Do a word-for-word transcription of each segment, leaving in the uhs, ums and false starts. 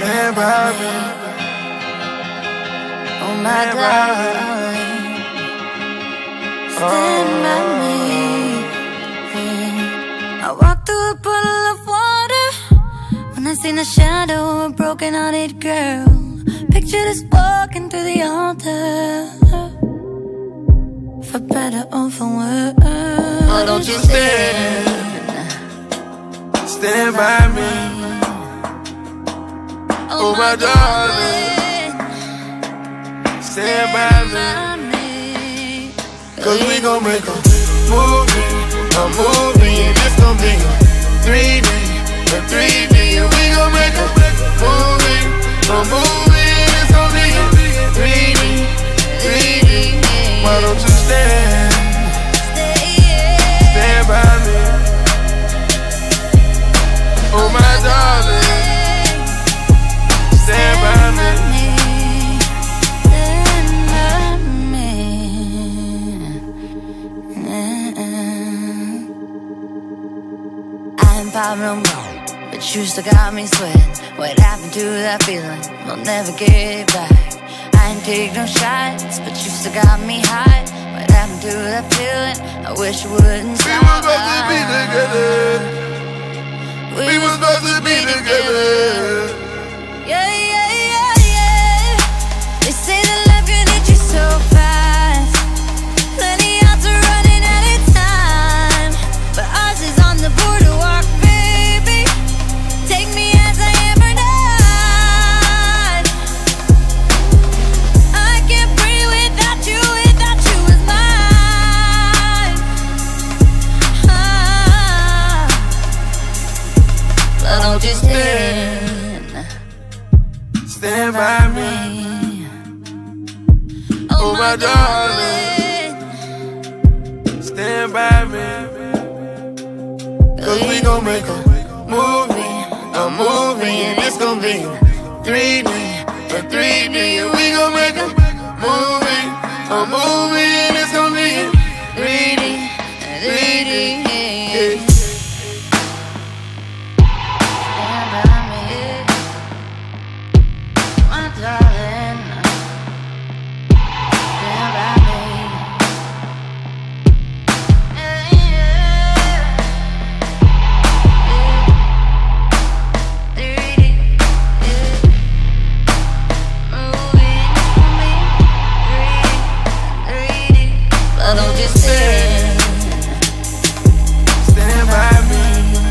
stand by me. Oh my darling, stand by me. I walked through a puddle of water when I seen the shadow of a broken-hearted girl. Pictured us walking through the altar, for better or for worse. Why don't you stand, stand by me? Oh my darling, stand by me. Cause we gon' make a movie, a movie, and it's gon' be a three D, a three D, and we gon' make a movie, a movie, and it's gon' be a three D, three D. Why don't you stand, stand by me? Oh my darling, stand by me. Pop no more, but you still got me sweating. What happened to that feeling? We'll never get it back. I ain't take no shots, but you still got me high. What happened to that feeling? I wish you wouldn't stop. We were supposed to be together. We, we were supposed to be together. Yeah, yeah, yeah, yeah. They say that love can hit you so fast. Plenty odds are running out of time, but ours is on the boardwalk. Take me as I am or not. I can't breathe without you, without you as mine. Ah. But don't you stand, stand by me. Oh my darling, stand by me. Cause we gon' make a movie, a movie, and it's gon' be three D, a three D, and we gon' make a movie, a movie, and it's gon' be three D, three D. Yeah. Stand by me, my darling. Stand by me. Don't you stand, stand by me.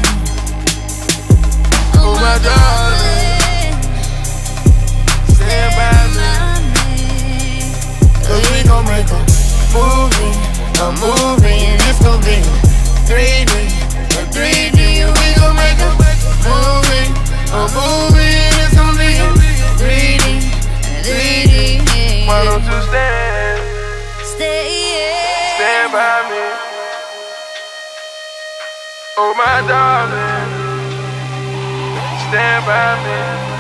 Oh my darling, stand by me. Cause we gon' make a movie, a movie, and it's gon' be three D, a three D, and we gon' make a movie, a movie, and it's gon' be three D, three D. Why don't you stand, stand by me? Oh my darling, stand by me.